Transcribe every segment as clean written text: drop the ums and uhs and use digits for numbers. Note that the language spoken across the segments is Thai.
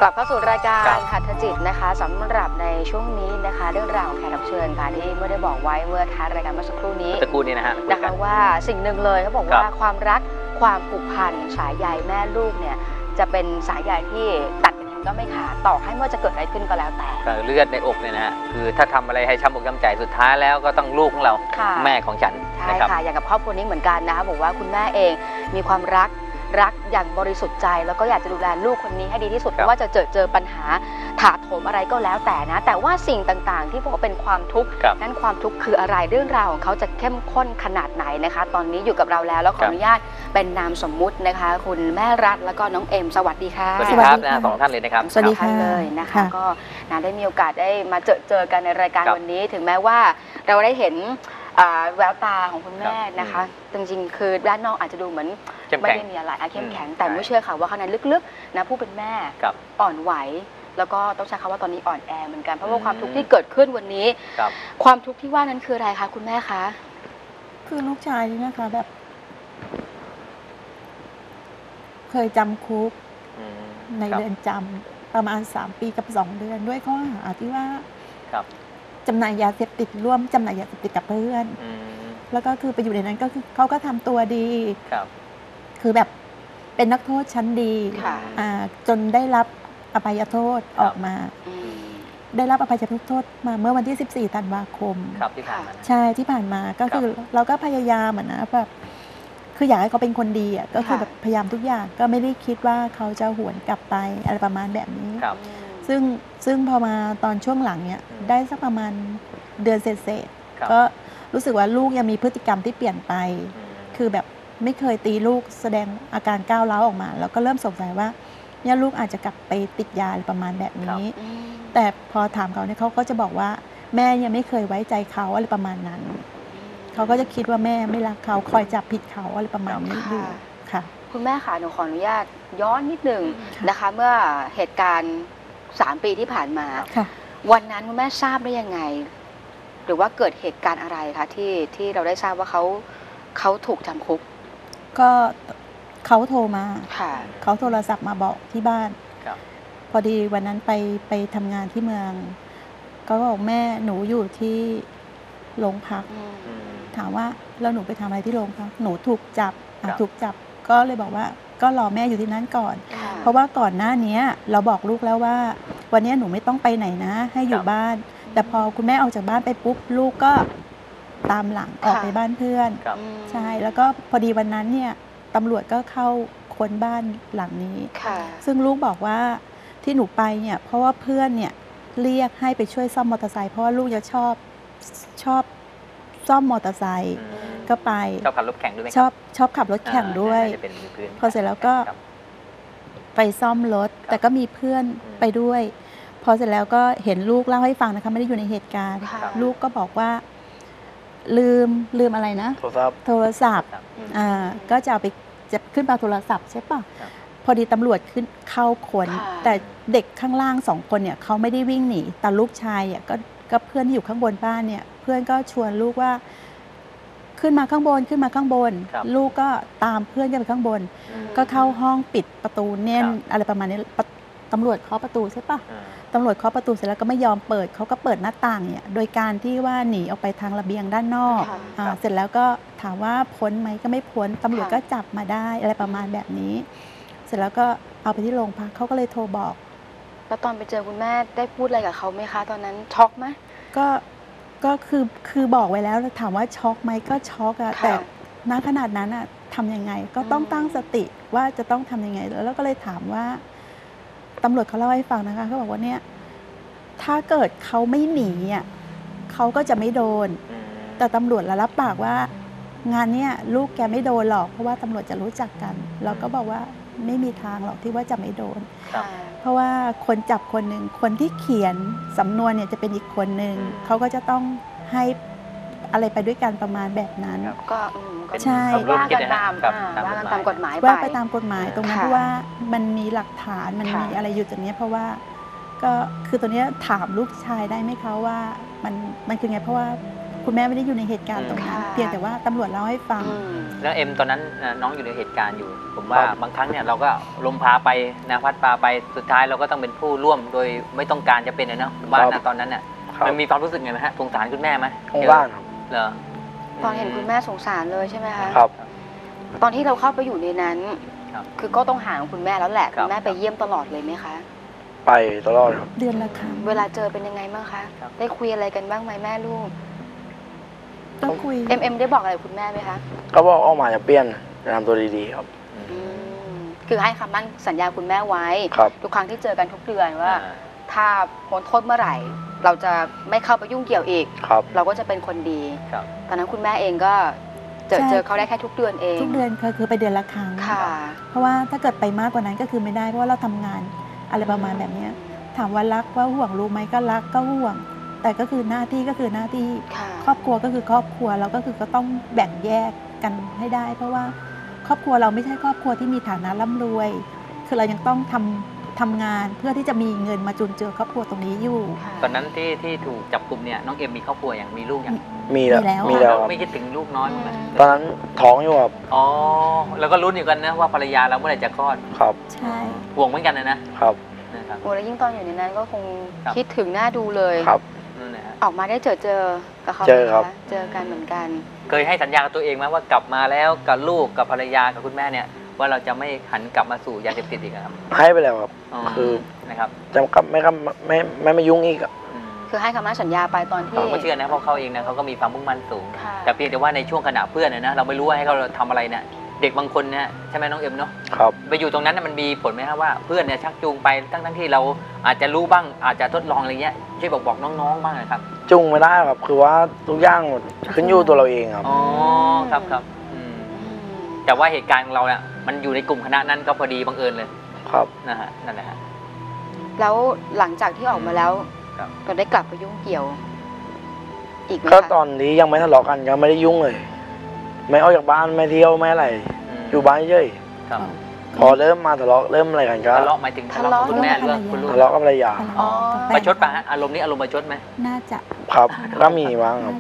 ลับเข้าสู่รายการหัตถจิตนะคะสำหรับในช่วงนี้นะคะเรื่องราวของแขกรับเชิญค่ะที่เมื่อได้บอกไว้เมื่อท้ายรายการเมื่อสักครู่นี้นะคะว่าสิ่งหนึ่งเลยเขาบอกว่าความรักความผูกพันสายใยแม่ลูกเนี่ยจะเป็นสายใยที่ตัดกันก็ไม่ขาดต่อให้เมื่อจะเกิดอะไรขึ้นก็แล้วแต่เลือดในอกเนี่ยนะฮะคือถ้าทำอะไรให้ช้ำอกช้ำใจสุดท้ายแล้วก็ต้องลูกของเราแม่ของฉันใช่ค่ะอย่างกับครอบครัวนี้เหมือนกันนะคะบอกว่าคุณแม่เองมีความรักอย่างบริสุทธิ์ใจแล้วก็อยากจะดูแลลูกคนนี้ให้ดีที่สุดไม่ว่าจะเจอปัญหาถาโถมอะไรก็แล้วแต่นะแต่ว่าสิ่งต่างๆที่บอกว่าเป็นความทุกข์นั้นความทุกข์คืออะไรเรื่องราวของเขาจะเข้มข้นขนาดไหนนะคะตอนนี้อยู่กับเราแล้วขออนุญาตเป็นนามสมมุตินะคะคุณแม่รัฐแล้วก็น้องเอ็มสวัสดีค่ะสวัสดีครับนะสองท่านเลยนะครับสวัสดีค่ะเลยนะคะก็ได้มีโอกาสได้มาเจอกันในรายการวันนี้ถึงแม้ว่าเราได้เห็นแววตาของคุณแม่นะคะจริงๆคือด้านนอกอาจจะดูเหมือนไม่ได้มีอะไรเข้มแข็งแต่ไม่เชื่อค่ะว่าข้างในลึกๆนะผู้เป็นแม่อ่อนไหวแล้วก็ต้องใช้คำว่าตอนนี้อ่อนแอเหมือนกันเพราะว่าความทุกข์ที่เกิดขึ้นวันนี้ความทุกข์ที่ว่านั้นคืออะไรคะคุณแม่คะคือลูกชายนี่นะคะแบบเคยจำคุกในเรือนจำประมาณ3 ปีกับ2 เดือนด้วยข้อหาที่ว่าจำหน่ายยาเสพติดร่วมจำหน่ายยาเสพติดกับเพื่อนแล้วก็คือไปอยู่ในนั้นก็คือเขาก็ทำตัวดีคือแบบเป็นนักโทษชั้นดีจนได้รับอภัยโทษออกมาได้รับอภัยโทษมาเมื่อวันที่14 ธันวาคมที่ผ่านมาใช่ที่ผ่านมาก็คือเราก็พยายามนะแบบคืออยากให้เขาเป็นคนดีก็คือแบบพยายามทุกอย่างก็ไม่ได้คิดว่าเขาจะหวนกลับไปอะไรประมาณแบบนี้ซึ่งพอมาตอนช่วงหลังเนี่ยได้สักประมาณเดือนเศษก็รู้สึกว่าลูกยังมีพฤติกรรมที่เปลี่ยนไปคือแบบไม่เคยตีลูกแสดงอาการก้าวร้าวออกมาแล้วก็เริ่มสงสัยว่าเนี่ยลูกอาจจะกลับไปติดยาประมาณแบบนี้แต่พอถามเขาเนี่ยเขาก็จะบอกว่าแม่ยังไม่เคยไว้ใจเขาอะไรประมาณนั้นเขาก็จะคิดว่าแม่ไม่รักเขาคอยจับผิดเขาอะไรประมาณนี้อยู่ค่ะคุณแม่ค่ะหนูขออนุญาตย้อนนิดนึงนะคะเมื่อเหตุการณ์3 ปีที่ผ่านมาวันนั้นคุณแม่ทราบได้ยังไงหรือว่าเกิดเหตุการณ์อะไรคะที่เราได้ทราบว่าเขาถูกจำคุกก็เขาโทรมาเขาโทรศัพท์มาบอกที่บ้านพอดีวันนั้นไปทำงานที่เมืองก็บอกแม่หนูอยู่ที่โรงพักถามว่าแล้วหนูไปทำอะไรที่โรงพักหนูถูกจับก็เลยบอกว่าก็รอแม่อยู่ที่นั้นก่อนเพราะว่าก่อนหน้านี้เราบอกลูกแล้วว่าวันนี้หนูไม่ต้องไปไหนนะให้อยู่บ้านแต่พอคุณแม่ออกจากบ้านไปปุ๊บลูกก็ตามหลังออกไปบ้านเพื่อนใช่แล้วก็พอดีวันนั้นเนี่ยตำรวจก็เข้าค้นบ้านหลังนี้ซึ่งลูกบอกว่าที่หนูไปเนี่ยเพราะว่าเพื่อนเนี่ยเรียกให้ไปช่วยซ่อมมอเตอร์ไซค์เพราะว่าลูกจะชอบซ่อมมอเตอร์ไซค์ก็ไปชอบขับรถแข่งด้วยชอบขับรถแข่งด้วยพอเสร็จแล้วก็ไปซ่อมรถแต่ก็มีเพื่อนไปด้วยพอเสร็จแล้วก็เห็นลูกเล่าให้ฟังนะคะไม่ได้อยู่ในเหตุการณ์ลูกก็บอกว่าลืมอะไรนะโทรศัพท์ก็จะเอาไปจะขึ้นมาโทรศัพท์ใช่ป่ะพอดีตำรวจขึ้นเข้าค้นแต่เด็กข้างล่าง2 คนเนี่ยเขาไม่ได้วิ่งหนีแต่ลูกชายก็เพื่อนที่อยู่ข้างบนบ้านเนี่ยเพื่อนก็ชวนลูกว่าขึ้นมาข้างบนลูกก็ตามเพื่อนขึ้นไปข้างบนก็เข้าห้องปิดประตูแน่นอะไรประมาณนี้ตำรวจเคาะประตูใช่ป่ะตำรวจเคาะประตูเสร็จแล้วก็ไม่ยอมเปิดเขาก็เปิดหน้าต่างเนี่ยโดยการที่ว่าหนีออกไปทางระเบียงด้านนอกเสร็จแล้วก็ถามว่าพ้นไหมก็ไม่พ้นตำรวจก็จับมาได้อะไรประมาณแบบนี้เสร็จแล้วก็เอาไปที่โรงพักเขาก็เลยโทรบอกแล้วตอนไปเจอคุณแม่ได้พูดอะไรกับเขาไหมคะตอนนั้นช็อกไหมก็คือบอกไว้แล้วถามว่าช็อกไหมก็ช็อกอะแต่ณขนาดนั้นอะทำยังไงก็ต้องตั้งสติว่าจะต้องทำยังไงแล้วก็เลยถามว่าตำรวจเขาเล่าให้ฟังนะคะเขาบอกว่าเนี่ยถ้าเกิดเขาไม่หนีอ่ะเขาก็จะไม่โดนแต่ตำรวจรับปากว่างานเนี้ยลูกแกไม่โดนหรอกเพราะว่าตำรวจจะรู้จักกันเราก็บอกว่าไม่มีทางหรอกที่ว่าจะไม่โดนเพราะว่าคนจับคนหนึ่งคนที่เขียนสำนวนเนี่ยจะเป็นอีกคนหนึ่งเขาก็จะต้องให้อะไรไปด้วยกันประมาณแบบนั้นก็ใช่ว่ากันตามกฎหมายว่าไปตามกฎหมายตรงนั้นเพราะว่ามันมีหลักฐานมันมีอะไรอยู่ตรงนี้เพราะว่าก็คือตัวนี้ถามลูกชายได้ไหมคะว่ามันคือไงเพราะว่าคคุณแม่ไม่ได้อยู่ในเหตุการณ์ตรงนั้นเพียงแต่ว่าตำรวจเล่าให้ฟังแล้วเอ็มตอนนั้นน้องอยู่ในเหตุการณ์อยู่ผมว่าบางครั้งเนี่ยเราก็ลมพาไปนะพัดพาไปสุดท้ายเราก็ต้องเป็นผู้ร่วมโดยไม่ต้องการจะเป็นนะผมว่าตอนนั้นเนี่ยมันมีความรู้สึกไงไหมฮะสงสารคุณแม่ไหมสงสารครับเหรอตอนเห็นคุณแม่สงสารเลยใช่ไหมคะครับตอนที่เราเข้าไปอยู่ในนั้นคือก็ต้องหาคุณแม่แล้วแหละคุณแม่ไปเยี่ยมตลอดเลยไหมคะไปตลอดครับเดือนละครั้งเวลาเจอเป็นยังไงบ้างคะได้คุยอะไรกันบ้างไหมแม่ลูกต้องคุยเอ็มได้บอกอะไรคุณแม่ไหมคะก็บอกออกมาจะเปลี่ยนจะทำตัวดีๆครับคือให้คำมั่นสัญญาคุณแม่ไว้ทุกครั้งที่เจอกันทุกเดือนว่าถ้าพ้นโทษเมื่อไหร่เราจะไม่เข้าไปยุ่งเกี่ยวอีกเราก็จะเป็นคนดีตอนนั้นคุณแม่เองก็เจอเขาได้แค่ทุกเดือนเองทุกเดือนคือไปเดือนละครั้งเพราะว่าถ้าเกิดไปมากกว่านั้นก็คือไม่ได้เพราะว่าเราทำงานอะไรประมาณแบบนี้ถามว่ารักว่าห่วงรู้ไหมก็รักก็ห่วงแต่ก็คือหน้าที่ก็คือหน้าที่ครอบครัวก็คือครอบครัวเราก็คือก็ต้องแบ่งแยกกันให้ได้เพราะว่าครอบครัวเราไม่ใช่ครอบครัวที่มีฐานะร่ำรวยคือเรายังต้องทำงานเพื่อที่จะมีเงินมาจุนเจือครอบครัวตรงนี้อยู่ตอนนั้นที่ถูกจับกลุ่มเนี่ยน้องเอ็มมีครอบครัวอย่างมีลูกอย่างมีแล้วไม่คิดถึงลูกน้อยมั้ยตอนนั้นท้องอยู่ครับอ๋อแล้วก็ลุ้นอยู่กันนะว่าภรรยาเราเมื่อไหร่จะคลอดครับใช่ห่วงเหมือนกันนะครับโอ้แล้วยิ่งตอนอยู่ในนั้นก็คงคิดถึงหน้าดูเลยครับออกมาได้เจอกับเขาเจอกันเหมือนกันเคยให้สัญญากับตัวเองไหมว่ากลับมาแล้วกับลูกกับภรรยากับคุณแม่เนี่ยว่าเราจะไม่หันกลับมาสู่ยาเสพติดอีกครับให้ไปแล้วครับคือนะครับจะกลับไม่ยุ่งอีกคือให้คำมั่นสัญญาไปตอนที่เขาเชื่อนะเพราะเขาเองนะเขาก็มีความมุ่งมั่นสูงแต่เพียงแต่ว่าในช่วงขณะเพื่อนนะเราไม่รู้ว่าให้เขาทำอะไรเนี่ยเด็กบางคนเนี่ยใช่ไหมน้องเอ็มเนาะครับไปอยู่ตรงนั้นมันมีผลไหมครับว่าเพื่อนเนี่ยชักจูงไปทั้งที่เราอาจจะรู้บ้างอาจจะทดลองอะไรเงี้ยช่วยบอกน้องๆบ้างนะครับจูงไม่ได้ครับคือว่าทุกอย่างขึ้นอยู่ตัวเราเองครับอ๋อครับแต่ว่าเหตุการณ์ของเราเนี่ยมันอยู่ในกลุ่มคณะนั้นก็พอดีบังเอิญเลยครับนะฮะนั่นแหละฮะแล้วหลังจากที่ออกมาแล้วเราได้กลับไปยุ่งเกี่ยวอีกไหมก็ตอนนี้ยังไม่ทะเลาะกันยังไม่ได้ยุ่งเลยไม่ออกจากบ้านไม่เที่ยวไม่อะไรอยู่บ้านเฉยพอเริ่มมาทะเลาะเริ่มอะไรกันก็ทะเลาะหมายถึงทะเลาะกับคุณแม่หรือคุณลูกทะเลาะกับภรรยาประชดป่ะฮะอารมณ์นี้อารมณ์ประชดไหมน่าจะครับก็มีบ้างครับ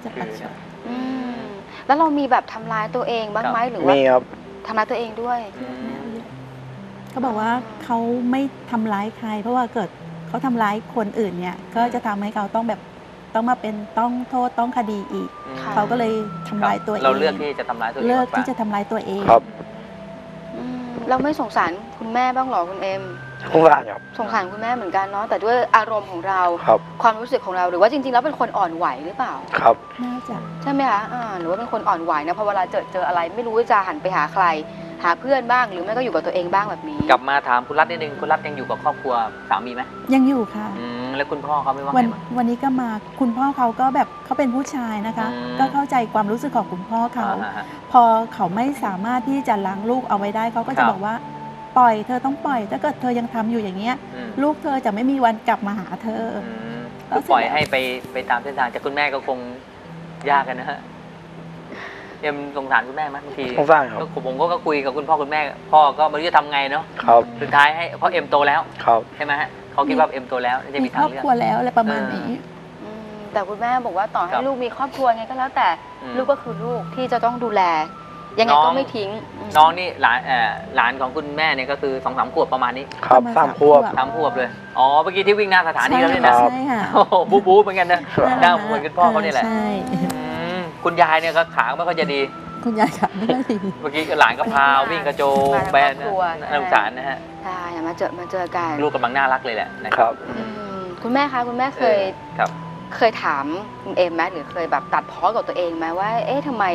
แล้วเรามีแบบทำร้ายตัวเองบ้างไหมหรือว่ามีครับทำร้ายตัวเองด้วยเขาบอกว่าเขาไม่ทำร้ายใครเพราะว่าเกิดเขาทำร้ายคนอื่นเนี่ยก็จะทำให้เขาต้องมาเป็นต้องโทษต้องคดีอีกเขาก็เลยทำร้ายตัวเองเราเลือกที่จะทำร้ายตัวเองเลือกที่จะทำร้ายตัวเองครับเราไม่สงสารคุณแม่บ้างหรอคุณเอ็มสงสารครับสงสารคุณแม่เหมือนกันเนาะแต่ด้วยอารมณ์ของเราความรู้สึกของเราหรือว่าจริงๆแล้วเป็นคนอ่อนไหวหรือเปล่าครับน่าจะใช่ไหมคะหรือว่าเป็นคนอ่อนไหวนะพอเวลาเจออะไรไม่รู้จะหันไปหาใครหาเพื่อนบ้างหรือไม่ก็อยู่กับตัวเองบ้างแบบนี้กลับมาถามคุณรัตนิดนึงคุณรัตยังอยู่กับครอบครัวสามีไหมยังอยู่ค่ะแล้วคุณพ่อเขาไม่ว่าไงวันนี้ก็มาคุณพ่อเขาก็แบบเขาเป็นผู้ชายนะคะก็เข้าใจความรู้สึกของคุณพ่อเขาพอเขาไม่สามารถที่จะล้างลูกเอาไว้ได้เขาก็จะบอกว่าปล่อยเธอต้องปล่อยถ้าเกิดเธอยังทำอยู่อย่างเงี้ยลูกเธอจะไม่มีวันกลับมาหาเธอก็ปล่อยให้ไปตามเส้นทางแต่คุณแม่ก็คงยากกันนะฮะเอ็มสงสารคุณแม่ไหมบางทีสงสารครับผมก็คุยกับคุณพ่อคุณแม่พ่อก็ไม่รู้จะทำไงเนาะสุดท้ายให้เพราะเอ็มโตแล้วใช่ไหมฮะเขาคิดว่าเอ็มโตแล้วจะมีทางเลือกครอบครัวแล้วอะไรประมาณนี้แต่คุณแม่บอกว่าต่อให้ลูกมีครอบครัวไงก็แล้วแต่ลูกก็คือลูกที่จะต้องดูแลยังไงก็ไม่ทิ้งน้องนี่หลานของคุณแม่เนี่ยก็คือ 2-3 ขวบประมาณนี้ครับ3 ขวบ 3 ขวบเลยอ๋อเมื่อกี้ที่วิ่งหน้าสถานีแล้วเนี่ยนะใช่ค่ะบู๊เหมือนกันนะหน้าเหมือนคุณพ่อเขาเนี่ยแหละคุณยายเนี่ยก็ขาไม่ค่อยจะดีคุณยายขาไม่ค่อยดีเมื่อกี้หลานก็พาวิ่งกระโจมแบนน่าสงสารนะฮะใช่มาเจอกันลูกกำลังน่ารักเลยแหละนะครับคุณแม่คะคุณแม่เคยถามคุณเอ็มไหมหรือเคยแบบตัดพ้อกับตัวเองไหมว่าเอ๊ะทำไม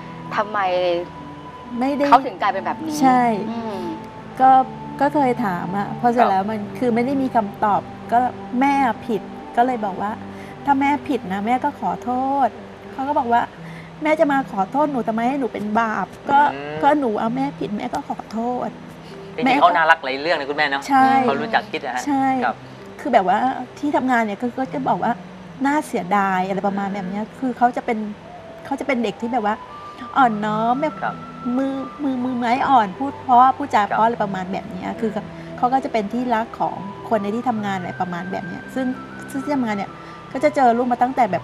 ไม่ได้เขาถึงกลายเป็นแบบนี้ใช่ก็เคยถามอะพอเสร็จแล้วมันคือไม่ได้มีคำตอบก็แม่ผิดก็เลยบอกว่าถ้าแม่ผิดนะแม่ก็ขอโทษเขาก็บอกว่าแม่จะมาขอโทษหนูทำไมให้หนูเป็นบาปก็หนูเอาแม่ผิดแม่ก็ขอโทษจริงๆเขาน่ารักหลายเรื่องเลยคุณแม่เนาะเขารู้จักคิดนะฮะใช่คือแบบว่าที่ทำงานเนี่ยก็จะบอกว่าน่าเสียดายอะไรประมาณแบบนี้คือเขาจะเป็นเด็กที่แบบว่าอ่อนน้อมแบบมือไม้อ่อนพูดเพราะพูดจาเพราะอะไรประมาณแบบนี้คือเขาก็จะเป็นที่รักของคนในที่ทำงานอะไรประมาณแบบนี้ซึ่งที่ทำงานเนี่ยก็จะเจอลูกมาตั้งแต่แบบต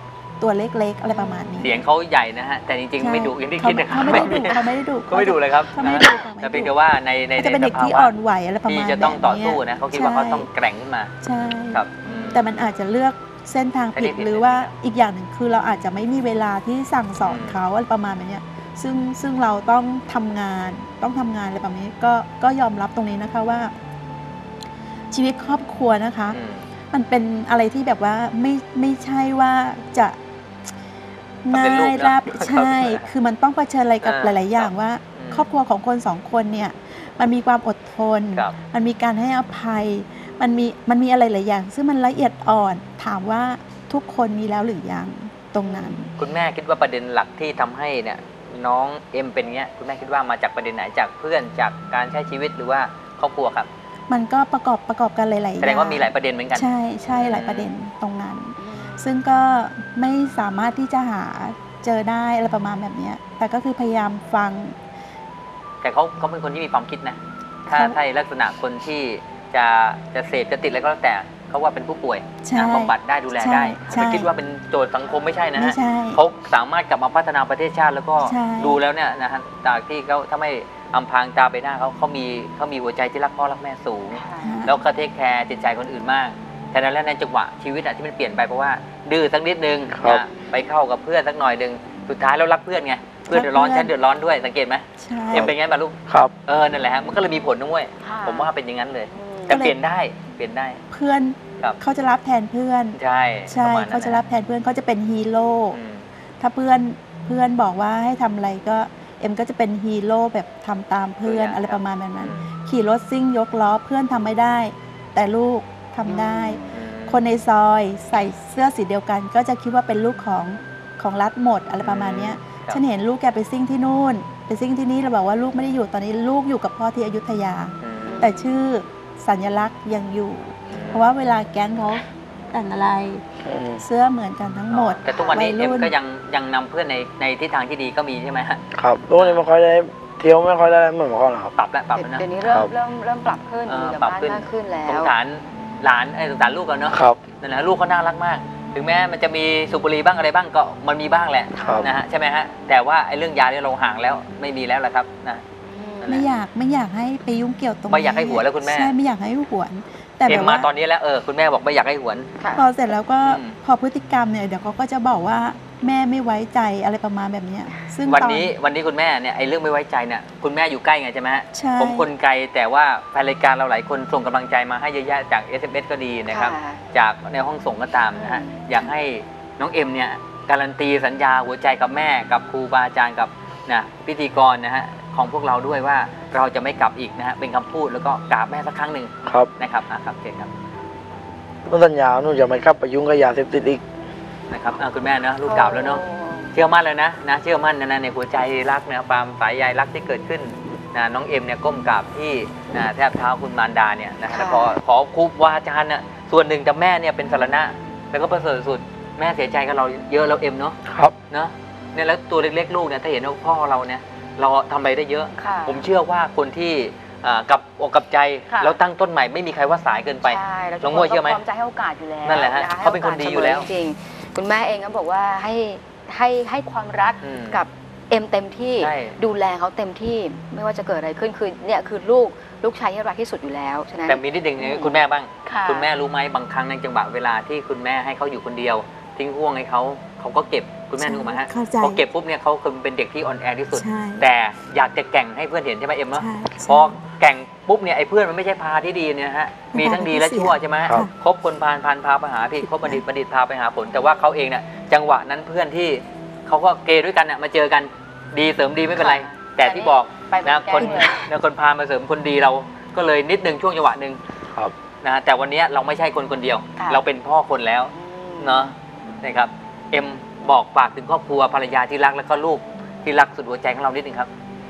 ตัวเล็กๆอะไรประมาณนี้เสียงเขาใหญ่นะฮะแต่จริงๆไม่ดุอย่างที่คิดนะครับเขาไม่ได้ดุเขาไม่ได้ดุเขาไม่ดุเลยครับเขาไม่ได้ดุแต่เพียงแต่ว่าในจะเป็นเด็กที่อ่อนไหวอะไรประมาณที่จะต้องต่อสู้นะเขาคิดว่าเขาต้องแกร่งขึ้นมาใช่ครับแต่มันอาจจะเลือกเส้นทางผิดหรือว่าอีกอย่างหนึ่งคือเราอาจจะไม่มีเวลาที่สั่งสอนเขาอะไรประมาณแบบนี้ซึ่งเราต้องทำงานอะไรแบบนี้ก็ยอมรับตรงนี้นะคะว่า ชีวิตครอบครัวนะคะ มันเป็นอะไรที่แบบว่าไม่ใช่ว่าจะง่ายราบใช่ คือมันต้องเผชิญอะไรกับหลาย ๆ อย่างว่า ครอบครัวของคนสองคนเนี่ย มันมีความอดทน มันมีการให้อภัย มันมีอะไรหลายอย่าง ซึ่งมันละเอียดอ่อนถามว่าทุกคนมีแล้วหรือยังตรงนั้นคุณแม่คิดว่าประเด็นหลักที่ทำให้เนี่ยน้องเอ็มเป็นเงี้ยคุณแม่คิดว่ามาจากประเด็นไหนจากเพื่อนจากการใช้ชีวิตหรือว่าครอบครัวครับมันก็ประกอบกันหลาย ๆ อย่างแสดงว่ามีหลายประเด็นเหมือนกันใช่หลายประเด็นตรงนั้น ซึ่งก็ไม่สามารถที่จะหาเจอได้อะไรประมาณแบบนี้แต่ก็คือพยายามฟังแต่เขาเป็นคนที่มีความคิดนะถ้าลักษณะคนที่จะเสพจะติดอะไรก็แล้วแต่เขาว่าเป็นผู้ป่วยบำบัดได้ดูแลได้ไม่คิดว่าเป็นโจทย์สังคมไม่ใช่นะฮะเขาสามารถกลับมาพัฒนาประเทศชาติแล้วก็ดูแล้วเนี่ยนะฮะจากที่เขาถ้าไม่อำพรางตาไปหน้าเขามีหัวใจที่รักพ่อรักแม่สูงแล้วก็เทคแคร์จิตใจคนอื่นมากแต่นั้นแล้วในจังหวะชีวิตที่มันเปลี่ยนไปเพราะว่าดื้อสักนิดนึงไปเข้ากับเพื่อนสักหน่อยนึงสุดท้ายแล้วรักเพื่อนไงเพื่อนเดือดร้อนฉันเดือดร้อนด้วยสังเกตไหมเอ็มเป็นไงบ้างลูกครับนั่นแหละฮะมันก็เลยมีผลด้วยผมว่าเป็นอย่างนั้นเลยแต่เปลี่ยนได้เพื่อนเขาจะรับแทนเพื่อนใช่เขาจะรับแทนเพื่อนเขาจะเป็นฮีโร่ถ้าเพื่อนบอกว่าให้ทำอะไรก็เอ็มก็จะเป็นฮีโร่แบบทำตามเพื่อนอะไรประมาณนั้นขี่รถซิ่งยกล้อเพื่อนทำไม่ได้แต่ลูกทำได้คนในซอยใส่เสื้อสีเดียวกันก็จะคิดว่าเป็นลูกของรัฐหมดอะไรประมาณนี้ฉันเห็นลูกแกไปซิ่งที่นู่นไปซิ่งที่นี่เราบอกว่าลูกไม่ได้อยู่ตอนนี้ลูกอยู่กับพ่อที่อยุธยาแต่ชื่อสัญลักษณ์ยังอยู่เพราะว่าเวลาแก๊งเขาแต่งอะไรเสื้อเหมือนกันทั้งหมดแต่ทุกวันนี้เอ็มก็ยังนำเพื่อนในทิศทางที่ดีก็มีใช่ไหมฮะครับทุกวันนี้ไม่ค่อยได้เที่ยวไม่ค่อยได้เหมือนเมื่อก่อนครับปรับแล้วนะเดี๋ยวนี้เริ่มปรับขึ้นอยู่กับบ้านมากขึ้นแล้วสงสารหลานสงสารลูกกันเนาะนั่นแหละลูกเขาน่ารักมากถึงแม้มันจะมีสูบบุหรี่บ้างอะไรบ้างก็มันมีบ้างแหละนะฮะใช่ไหมฮะแต่ว่าไอ้เรื่องยาเนี่ยเราห่างแล้วไม่มีแล้วแหละครับนะไม่อยากให้ไปยุ่งเกี่ยวตรงนี้ไม่อยากให้หวนแล้วคุณแม่ใช่ไม่อยากให้หวนแต่แบบว่าตอนนี้แล้วคุณแม่บอกไม่อยากให้หวนพอเสร็จแล้วก็พอพฤติกรรมเนี่ยเดี๋ยวเขาก็จะบอกว่าแม่ไม่ไว้ใจอะไรประมาณแบบนี้ซึ่งวันนี้คุณแม่เนี่ยไอ้เรื่องไม่ไว้ใจเนี่ยคุณแม่อยู่ใกล้ไงใช่ไหมฮะผมคนไกลแต่ว่าแฟนรายการเราหลายคนส่งกำลังใจมาให้เยอะแยะจาก SMS ก็ดีนะครับจากในห้องส่งก็ตามนะฮะอยากให้น้องเอ็มเนี่ยการันตีสัญญาหัวใจกับแม่กับครูบาอาจารย์กับพิธีกรนะฮะของพวกเราด้วยว่าเราจะไม่กลับอีกนะฮะเป็นคำพูดแล้วก็กราบแม่สักครั้งหนึ่งนะครับครับเชิญครับต้นสัญญาหนูจะไม่กลับไปยุ่งกับยาเสพติดอีกนะครับคุณแม่นะลูกกล่าวแล้วเนาะเชื่อมั่นเลยนะเชื่อมั่นนะในหัวใจรักนะความสายใยรักที่เกิดขึ้นนะน้องเอ็มเนี่ยก้มกราบที่แทบเท้าคุณมารดาเนี่ยนะแล้วขอครูบาอาจารย์น่ะส่วนหนึ่งแต่แม่เนี่ยเป็นสรณะแล้วก็ประเสริฐสุดแม่เสียใจกับเราเยอะแล้วเอ็มเนาะครับเนาะเนี่ยแล้วตัวเล็กๆลูกเนี่ยถ้าเห็นว่าพ่อเราเนี่ยเราทำอะไรได้เยอะผมเชื่อว่าคนที่กับอกกับใจแล้วตั้งต้นใหม่ไม่มีใครว่าสายเกินไปน้องมวยเชื่อไหมพร้อมใจให้โอกาสอยู่แล้วนั่นแหละฮะเขาเป็นคนดีอยู่แล้วจริงคุณแม่เองก็บอกว่าให้ความรักกับเอ็มเต็มที่ดูแลเขาเต็มที่ไม่ว่าจะเกิดอะไรขึ้นคือเนี่ยคือลูกชายที่รักที่สุดอยู่แล้วฉะนั้นแต่มีนิดนึงคุณแม่บ้างคุณแม่รู้ไหมบางครั้งในจังหวะเวลาที่คุณแม่ให้เขาอยู่คนเดียวทิ้งห่วงให้เขาก็เก็บคุณแม่นึกไหมฮะพอเก็บปุ๊บเนี่ยเขาเป็นเด็กที่อ่อนแอที่สุดแต่อยากจะแก่งให้เพื่อนเห็นใช่ไหมเอ็มเนาะพอแก่งปุ๊บเนี่ยไอ้เพื่อนมันไม่ใช่พาที่ดีเนี่ยฮะมีทั้งดีและชั่วใช่ไหมคบคนพาไปหาผิดคบบัณฑิตพาไปหาผลแต่ว่าเขาเองเนี่ยจังหวะนั้นเพื่อนที่เขาก็เกย์ด้วยกันเนี่ยมาเจอกันดีเสริมดีไม่เป็นไรแต่ที่บอกนะคนพามาเสริมคนดีเราก็เลยนิดนึงช่วงจังหวะนึงนะแต่วันนี้เราไม่ใช่คนเดียวเราเป็นพ่อคนแล้วเนาะนะครับเอ็มบอกฝากถึงครอบครัวภรรยาที่รักแล้วก็ลูกที่รักสุดหัวใจของเรานิดนึงครับ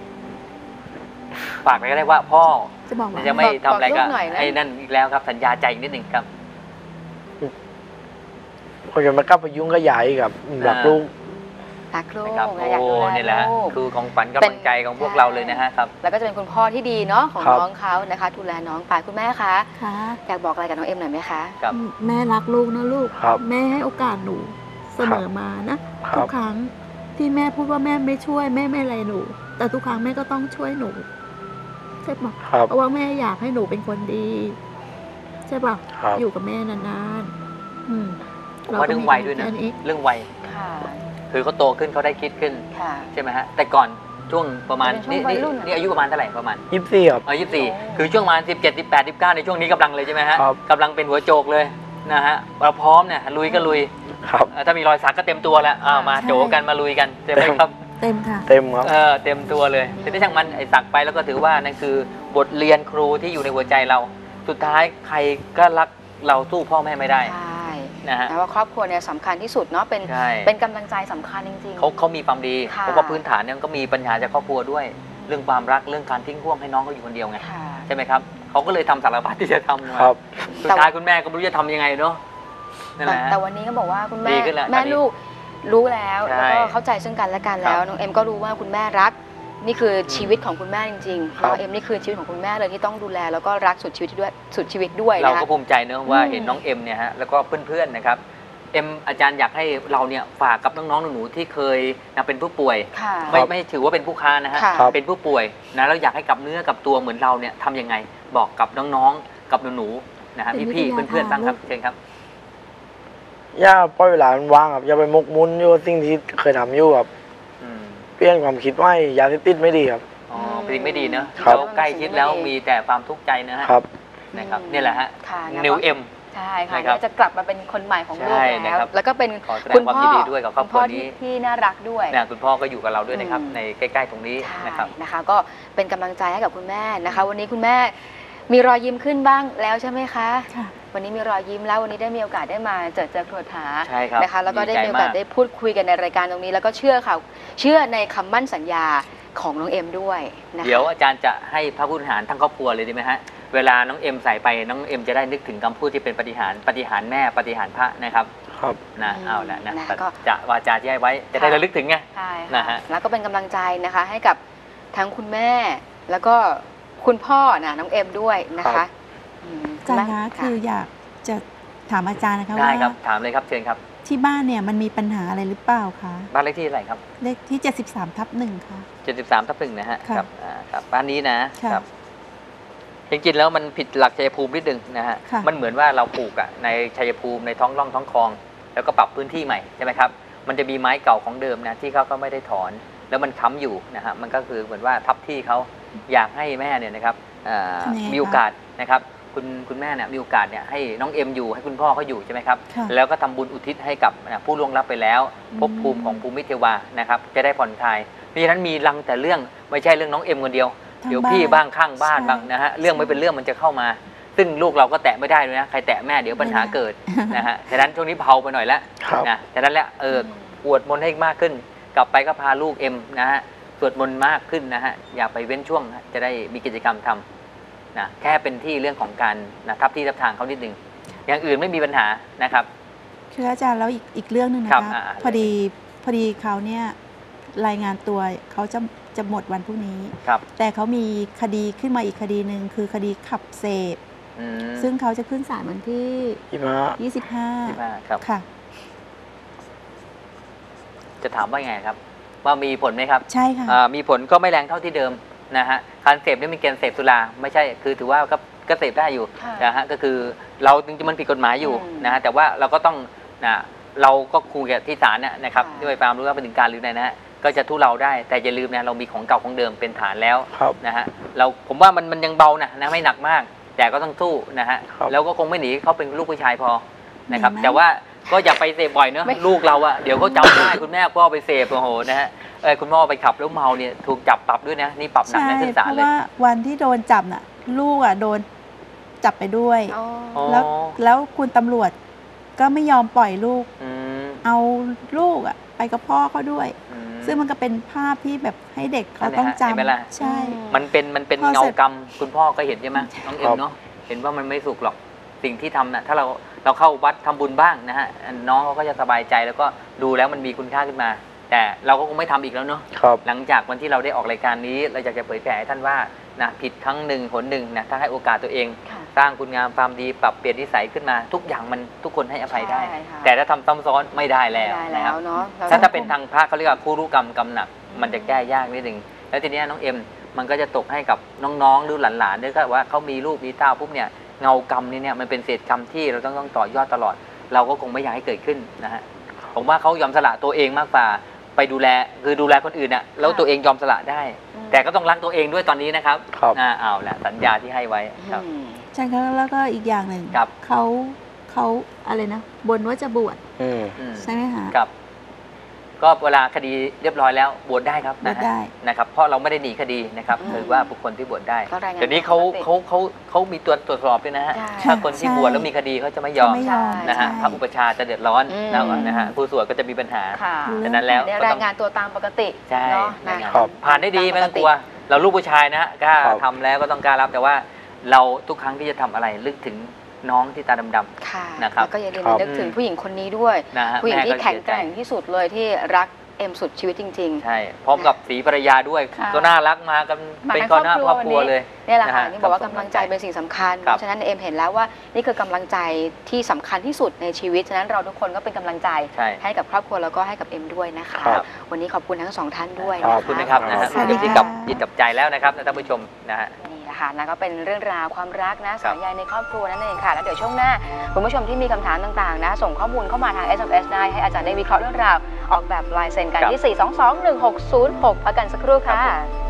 ฝากไปก็ได้ว่าพ่อจะไม่ทำอะไรก็ไอ้นั่นอีกแล้วครับสัญญาใจอีกนิดนึงครับผมจะไม่กลับไปยุ่งกับยายกับรักลูกนะครับโอ้นี่แหละคือของฝันกำลังใจของพวกเราเลยนะฮะครับแล้วก็จะเป็นคุณพ่อที่ดีเนาะของน้องเขานะคะดูแลน้องไปคุณแม่คะอยากบอกอะไรกับน้องเอ็มหน่อยไหมคะแม่รักลูกนะลูกแม่ให้โอกาสหนูเสมอมานะทุกครั้งที่แม่พูดว่าแม่ไม่ช่วยแม่ไม่อะไรหนู แต่ทุกครั้งแม่ก็ต้องช่วยหนูใช่ปะเพราะว่าแม่อยากให้หนูเป็นคนดีใช่ปะอยู่กับแม่นานๆเราเรื่องวัยด้วยนะเรื่องวัยคือเขาโตขึ้นเขาได้คิดขึ้นใช่ไหมฮะแต่ก่อนช่วงประมาณนี่อายุประมาณเท่าไหร่ประมาณ 24ครับ 24คือช่วงประมาณ17 18 19ในช่วงนี้กำลังเลยใช่ไหมฮะกำลังเป็นหัวโจกเลยนะฮะเราพร้อมเนี่ยลุยก็ลุยถ้ามีรอยสักก็เต็มตัวแล้วมาโจกันมาลุยกันใช่ไหมครับเต็มค่ะเต็มครับเต็มตัวเลยแต่ที่ช่างมันไอ้สักไปแล้วก็ถือว่านั่นคือบทเรียนครูที่อยู่ในหัวใจเราสุดท้ายใครก็รักเราสู้พ่อแม่ไม่ได้นะฮะว่าครอบครัวเนี่ยสำคัญที่สุดเนาะเป็นกำลังใจสำคัญจริงๆเขามีความดีเพราะว่าพื้นฐานเนี่ยก็มีปัญหาจากครอบครัวด้วยเรื่องความรักเรื่องการทิ้งห่วงให้น้องเขาอยู่คนเดียวไงใช่ไหมครับเขาก็เลยทำสารพัดที่จะทำครับสุดท้ายคุณแม่ก็ไม่รู้จะทำยังไงเนาะแต่วันนี้ก็บอกว่าคุณแม่ลูกรู้แล้วแล้วก็เข้าใจซึ่งกันและกันแล้วน้องเอ็มก็รู้ว่าคุณแม่รักนี่คือชีวิตของคุณแม่จริงๆน้องเอ็มนี่คือชีวิตของคุณแม่เลยที่ต้องดูแลแล้วก็รักสุดชีวิตด้วยเราก็ภูมิใจเนอะว่าเห็นน้องเอ็มเนี่ยฮะแล้วก็เพื่อนๆนะครับเอ็มอาจารย์อยากให้เราเนี่ยฝากกับน้องๆหนูๆที่เคยเป็นผู้ป่วยไม่ถือว่าเป็นผู้ค้านะฮะเป็นผู้ป่วยนะแล้วอยากให้กลับเนื้อกับตัวเหมือนเราเนี่ยทำยังไงบอกกับน้องๆกับหนูๆนะฮะพี่ๆเพื่อนๆบ้างครับเชิญครับอย่าปล่อยเวลาว่างครับอย่าไปมกมุ่นอยู่สิ่งที่เคยทำอยู่ครับเปลี่ยนความคิดว่ายาเสพติดไม่ดีครับเป็นไม่ดีเนอะเราใกล้ชิดแล้วมีแต่ความทุกข์ใจนะฮะนะครับนี่แหละฮะนิวเอ็มใช่ค่ะจะกลับมาเป็นคนใหม่ของลูกแล้วก็เป็นคุณพ่อด้วยกับครอบครัวนี้ที่น่ารักด้วยคุณพ่อก็อยู่กับเราด้วยนะครับในใกล้ๆตรงนี้นะคะก็เป็นกำลังใจให้กับคุณแม่นะคะวันนี้คุณแม่มีรอยยิ้มขึ้นบ้างแล้วใช่ไหมคะวันนี้มีรอยยิ้มแล้ววันนี้ได้มีโอกาสได้มาเจอครัวถานะคะแล้วก็ได้มีโอกาสได้พูดคุยกันในรายการตรงนี้แล้วก็เชื่อในคำมั่นสัญญาของน้องเอ็มด้วยนะคะเดี๋ยวอาจารย์จะให้พระผู้บริหารทั้งครอบครัวเลยดีไหมฮะเวลาน้องเอ็มใส่ไปน้องเอ็มจะได้นึกถึงคำพูดที่เป็นปฏิหารแม่ปฏิหารพระนะครับนะเอาละนะจะวาจาที่ให้ไว้จะได้ระลึกถึงไงนะฮะแล้วก็เป็นกำลังใจนะคะให้กับทั้งคุณแม่แล้วก็คุณพ่อน้องเอ็มด้วยนะคะอาจารย์คะคืออยากจะถามอาจารย์นะคะว่าได้ครับถามเลยครับเชิญครับที่บ้านเนี่ยมันมีปัญหาอะไรหรือเปล่าคะบ้านเลขที่อะไรครับเลขที่73/1ค่ะ 73/1นะฮะครับบ้านนี้นะครับจริงๆแล้วมันผิดหลักชัยภูมินิดนึงนะฮะมันเหมือนว่าเราปลูกในชัยภูมิในท้องร่องท้องคลองแล้วก็ปรับพื้นที่ใหม่ใช่ไหมครับมันจะมีไม้เก่าของเดิมนะที่เขาก็ไม่ได้ถอนแล้วมันค้ำอยู่นะฮะมันก็คือเหมือนว่าทับที่เขาอยากให้แม่เนี่ยนะครับมีโอกาสนะครับคุณแม่เนี่ยมีโอกาสเนี่ยให้น้องเอ็มอยู่ให้คุณพ่อเขาอยู่ใช่ไหมครับแล้วก็ทำบุญอุทิศให้กับผู้ล่วงลับไปแล้วภพภูมิของภูมิเทวานะครับจะได้ผ่อนคลายเพราะฉะนั้นมีรังแต่เรื่องไม่ใช่เรื่องน้องเอ็มคนเดียวเดี๋ยวพี่บ้างข้างบ้านบ้างนะฮะเรื่องไม่เป็นเรื่องมันจะเข้ามาซึ่งลูกเราก็แตะไม่ได้เลยนะใครแตะแม่เดี๋ยวปัญหาเกิดนะฮะฉะนั้นช่วงนี้เผาไปหน่อยแล้วนะฉะนั้นแล้วอวดมนต์ให้มากขึ้นกลับไปก็พาลูกเอ็มนะฮะสวดมนต์มากขึ้นนะฮะอย่าไปเว้นช่วงจะได้มีกิจกรรมทำนะแค่เป็นที่เรื่องของการทับที่ทับทางเขานิดนึงอย่างอื่นไม่มีปัญหานะครับคืออาจารย์แล้วอีกเรื่องนึงนะคะพอดีเขาเนี่ยรายงานตัวเขาจะหมดวันพรุ่งนี้แต่เขามีคดีขึ้นมาอีกคดีหนึ่งคือคดีขับเสพซึ่งเขาจะขึ้นศาลวันที่25 ครับค่ะจะถามว่าไงครับว่ามีผลไหมครับใช่ค่ะมีผลก็ไม่แรงเท่าที่เดิมนะฮะการเสพนี่เป็นเกณฑ์เสพสุราไม่ใช่คือถือว่าก็เสพได้อยู่นะฮะก็คือเราจริงๆมันผิดกฎหมายอยู่นะฮะแต่ว่าเราก็ต้องเราก็คุยกับที่ศาลนะครับด้วยความรู้ว่าเป็นถึงการหรือไงนะฮะก็จะทุเลาได้แต่อย่าลืมนะเรามีของเก่าของเดิมเป็นฐานแล้วนะฮะผมว่ามันยังเบานะไม่หนักมากแต่ก็ต้องสู้นะฮะแล้วก็คงไม่หนีเขาเป็นลูกผู้ชายพอนะครับแต่ว่าก็อย่าไปเสพบ่อยเนอะลูกเราอะเดี๋ยวเขาจำได้คุณแม่พ่อไปเสพโอ้โหนะฮะคุณพ่อไปขับแล้วเมาเนี่ยถูกจับปรับด้วยนะนี่ปรับหนักในขึ้นศาลเลยเพราะว่าวันที่โดนจับน่ะลูกอะโดนจับไปด้วยแล้วคุณตำรวจก็ไม่ยอมปล่อยลูกเอาลูกอะไปกับพ่อเขาด้วยซึ่งมันก็เป็นภาพที่แบบให้เด็กเขาต้องจำใช่มันเป็นเงากรรมคุณพ่อก็เห็นใช่ไหมน้องเอ็มเนาะเห็นว่ามันไม่สุขหรอกสิ่งที่ทำนะถ้าเราเข้าวัดทำบุญบ้างนะฮะน้องเขาก็จะสบายใจแล้วก็ดูแล้วมันมีคุณค่าขึ้นมาแต่เราก็คงไม่ทำอีกแล้วเนาะหลังจากวันที่เราได้ออกรายการนี้เราอยากจะเผยแผ่ให้ท่านว่านะผิดครั้งหนึ่งหนหนึ่งนะถ้าให้โอกาสตัวเองค่ะสร้างคุณงามความดีปรับเปลี่ยนนิสัยขึ้นมาทุกอย่างมันทุกคนให้อภัยได้ใช่ค่ะแต่ถ้าทำซ้ำซ้อนไม่ได้แล้วได้นะแล้ครับวเนาะรถ้าเป็นทางพระเขาเรียกว่าคู่รู้กรรมกรรมหนักมันจะแก้ยากนิดนึงแล้วทีนี้น้องเอ็มมันก็จะตกให้กับน้องๆหรือหลานๆด้วยก็ว่าเขามีลูกมีเต้าปุ๊บเนี่ยเงากรรมนี่เนี่ยมันเป็นเศษกรรมที่เราต้องต่อยอดตลอด เราก็คงไม่อยากให้เกิดขึ้นนะฮะผมว่าเขายอมสละตัวเองมากกว่าไปดูแลคือดูแลคนอื่นน่ะแล้วตัวเองยอมสละได้ แต่ก็ต้องรักตัวเองด้วยตอนนี้นะครับครับเอาแหละสัญญาที่ให้ไว้ครับใช่ครับแล้วก็อีกอย่างหนึ่งครับเขาอะไรนะบนว่าจะบวชอืมใช่ไหมคะครับก็เวลาคดีเรียบร้อยแล้วบวชได้ครับบวชได้นะครับเพราะเราไม่ได้หนีคดีนะครับอืมถือว่าบุคคลที่บวชได้ก็รายงานเดี๋ยวนี้เขาปกติเขามีตัวตรวจสอบด้วยนะฮะใช่ถ้าคนที่ใช่บวชแล้วมีคดีเขาจะไม่ยอมจะไม่ยอมนะฮะใช่พระอุปชฌาย์จะเดือดร้อนอืมนะฮะผู้สวดก็จะมีปัญหาค่ะฉะนั้นแล้วเนี่ยก็ราต้ยองงานตัวตามปกติใช่เนาะรายงานครับผ่านได้ดีไม่ต้องกลัว เราลูกผู้ชายนะฮะกล้าครับทำแล้วก็ต้องกล้ารับแต่ว่าเราทุกครั้งที่จะทำอะไรลึกถึงน้องที่ตาดำค่ะนะครับแล้วก็อย่าลืมครับนึกถึงผู้หญิงคนนี้ด้วยๆนะฮะผู้หญิงแม่ที่ก็แข็งเสียแกใจร่งที่สุดเลยที่รักเอ็มสุดชีวิตจริงใช่พร้อมกับศรีภรรยาด้วยค่ะก็น่ารักมากันมาเป็นทั้งครอบคครอบครัรัววเลยๆเนี่ยแหละค่ะนะฮะนี่บอกว่าส่งกำลังใจเป็นสิ่งสำคัญครัเพบราะฉะนั้นเอ็มเห็นแล้วว่านี่คือกำลังใจที่สำคัญที่สุดในชีวิตฉะนั้นเราทุกคนก็เป็นกำลังใจใช่ให้กับครอบครัวแล้วก็ให้กับเอ็มด้วยนะคะครับวันนี้ขอบคุณทั้งสองท่านด้วยครันะบขอบคุณนะครับนะฮะสวัสดีที่ค่ะกับยินกับใจแล้วนะครับท่านผู้ชมนะฮะนี่แหละค่ะนะก็เป็นเรื่องราวความรักนะครัสาบยใยในครอบครัวนั่นเองค่ะแล้วเดี๋ยวช่วงหน้าคุณผู้ชมที่มีคำถามต่างๆนะส่งข้อมูลเข้ามาทาง SMS ได้ให้อาจารย์ได้วิเคราะห์เรื่องราวออกแบบลายเซ็นกันที่ 4221606 พักกันสักครู่ค่ะ